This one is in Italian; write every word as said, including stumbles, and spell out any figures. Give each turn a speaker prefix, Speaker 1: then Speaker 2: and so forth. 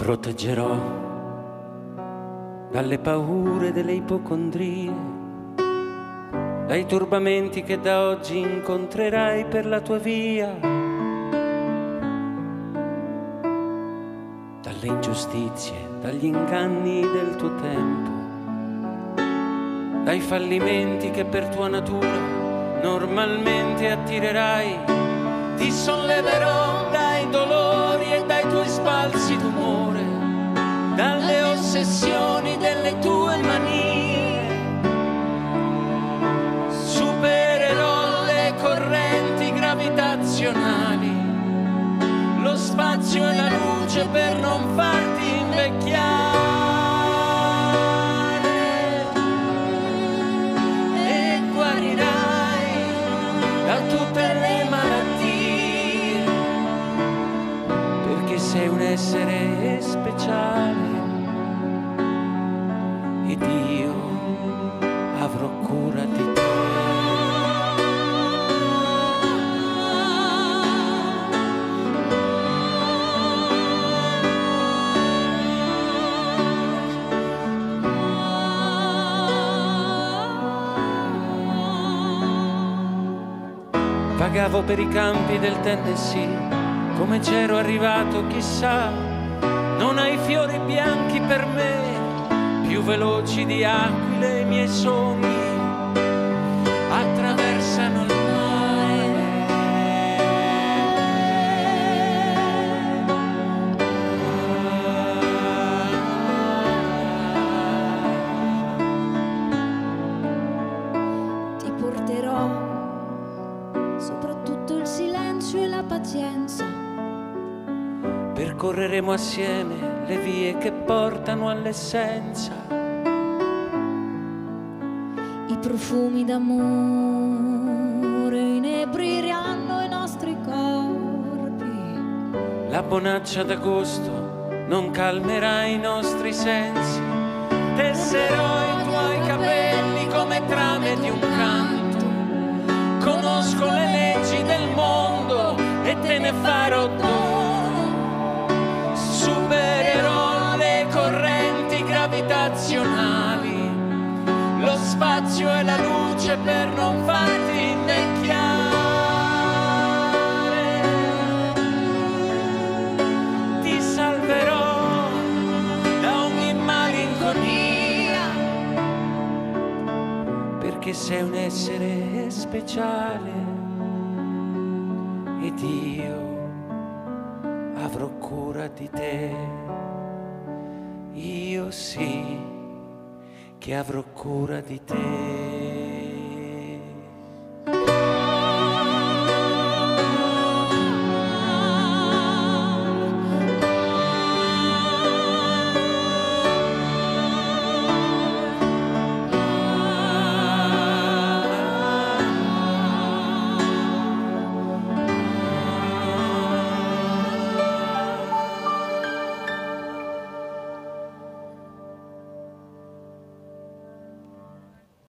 Speaker 1: proteggerò dalle paure delle ipocondrie, dai turbamenti che da oggi incontrerai per la tua via, dalle ingiustizie, dagli inganni del tuo tempo, dai fallimenti che per tua natura normalmente attirerai. Ti solleverò dai dolori e dai tuoi sbalzi d'umore, dalle ossessioni delle tue manie. Supererò le correnti gravitazionali, lo spazio e la luce per non farti invecchiare. E guarirai da tutte le malattie, perché sei un essere speciale ed io avrò cura di te. Vagavo per i campi del Tennessee, come c'ero arrivato chissà. Non hai fiori bianchi per me, più veloci di aquile i miei sogni attraversano il
Speaker 2: mare. Ti porterò soprattutto il silenzio e la pazienza.
Speaker 1: Percorreremo assieme le vie che portano all'essenza.
Speaker 2: I profumi d'amore inebriranno i nostri corpi.
Speaker 1: La bonaccia d'agosto non calmerà i nostri sensi. Tesserò i tuoi capelli come trame di un canto. Conosco le leggi del mondo e te ne farò dono. Supererò le correnti gravitazionali, lo spazio e la luce per non farti invecchiare. Ti salverò da ogni malinconia, perché sei un essere speciale ed io avrò cura di te. Io sì che avrò cura di te.